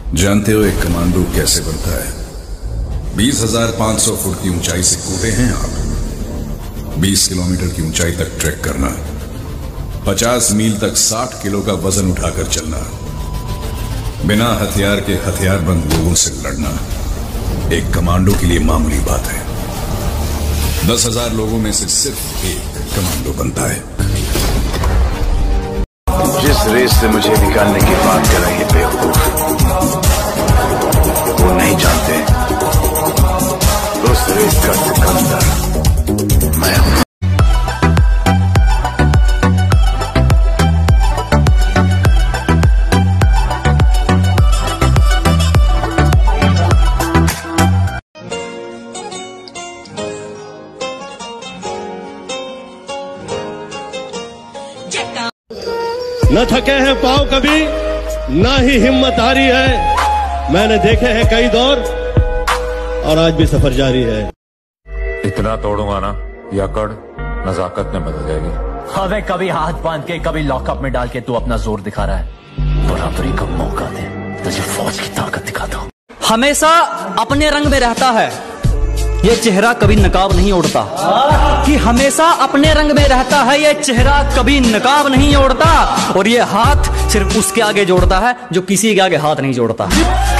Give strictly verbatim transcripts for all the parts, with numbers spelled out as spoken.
जानते हो एक कमांडो कैसे बनता है? बीस हजार पांच सौ फुट की ऊंचाई से कूदे हैं आप। बीस किलोमीटर की ऊंचाई तक ट्रैक करना, पचास मील तक साठ किलो का वजन उठाकर चलना, बिना हथियार के हथियारबंद लोगों से लड़ना एक कमांडो के लिए मामूली बात है। दस हजार लोगों में से सिर्फ एक कमांडो बनता है। जिस रेस से मुझे निकालने की बात कर रहे हैं बेवकूफ, वो नहीं जानते उस रेस का सिकंदर मैं हूं। न थके हैं पांव कभी, ना ही हिम्मत हारी है। मैंने देखे हैं कई दौर और आज भी सफर जारी है। इतना तोड़ूंगा ना ये अकड़ नजाकत में बदल जाएगी। हमें कभी हाथ बांध के कभी लॉकअप में डाल के तू अपना जोर दिखा रहा है। बराबरी का मौका दे, तुझे फौज की ताकत दिखाता हूं। हमेशा अपने रंग में रहता है, ये चेहरा कभी नकाब नहीं ओढ़ता। कि हमेशा अपने रंग में रहता है, ये चेहरा कभी नकाब नहीं ओढ़ता। और ये हाथ सिर्फ उसके आगे जोड़ता है जो किसी के आगे हाथ नहीं जोड़ता।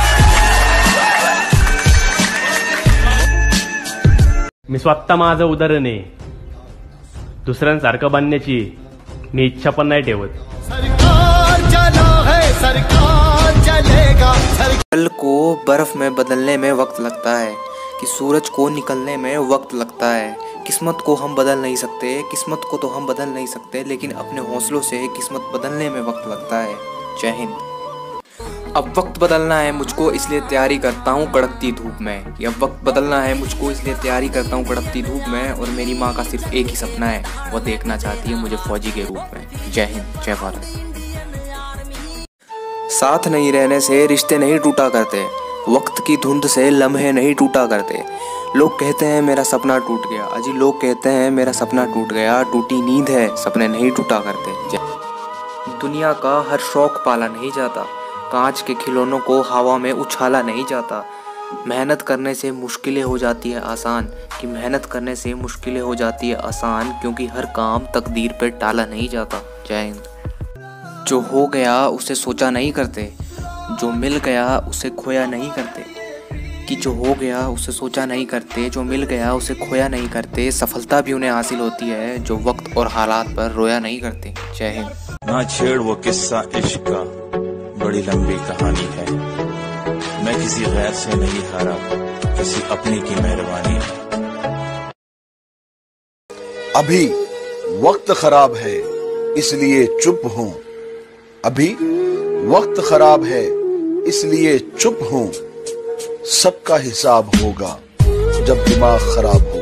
मी स्वतः माझं उदाहरण आहे, दुसऱ्यांसारखं बनण्याची मी इच्छा पण नाही ठेवत। सरकार चला है, सरकार चलेगा। जल को बर्फ में बदलने में वक्त लगता है कि सूरज को निकलने में वक्त लगता है। किस्मत को हम बदल नहीं सकते, किस्मत को तो हम बदल नहीं सकते, लेकिन अपने हौसलों से किस्मत बदलने में वक्त लगता है। जय हिंद। अब वक्त बदलना है मुझको, इसलिए तैयारी करता हूँ कड़कती धूप में। अब वक्त बदलना है मुझको, इसलिए तैयारी करता हूँ कड़कती धूप में। और मेरी माँ का सिर्फ एक ही सपना है, वो देखना चाहती है मुझे फौजी के रूप में। जय हिंद, जय भारत। साथ नहीं रहने से रिश्ते नहीं टूटा करते, वक्त की धुंध से लम्हे नहीं टूटा करते। लोग कहते हैं मेरा सपना टूट गया, अजी लोग कहते हैं मेरा सपना टूट गया। टूटी नींद है, सपने नहीं टूटा करते। दुनिया का हर शौक पाला नहीं जाता, कांच के खिलौनों को हवा में उछाला नहीं जाता। मेहनत करने से मुश्किलें हो जाती है आसान, कि मेहनत करने से मुश्किलें हो जाती है आसान, क्योंकि हर काम तकदीर पे टाला नहीं जाता। जय हिंद। जो हो गया उसे सोचा नहीं करते, जो मिल गया उसे खोया नहीं करते। कि जो हो गया उसे सोचा नहीं करते, जो मिल गया उसे खोया नहीं करते। सफलता भी उन्हें हासिल होती है जो वक्त और हालात पर रोया नहीं करते। जय हिंद। ना छेड़ वो किस्सा इश्क का, बड़ी लंबी कहानी है। मैं किसी गैर से नहीं हारा, किसी अपनी की मेहरबानी है। अभी वक्त खराब है इसलिए चुप हूँ, अभी वक्त खराब है इसलिए चुप हूँ। सबका हिसाब होगा जब दिमाग खराब हो।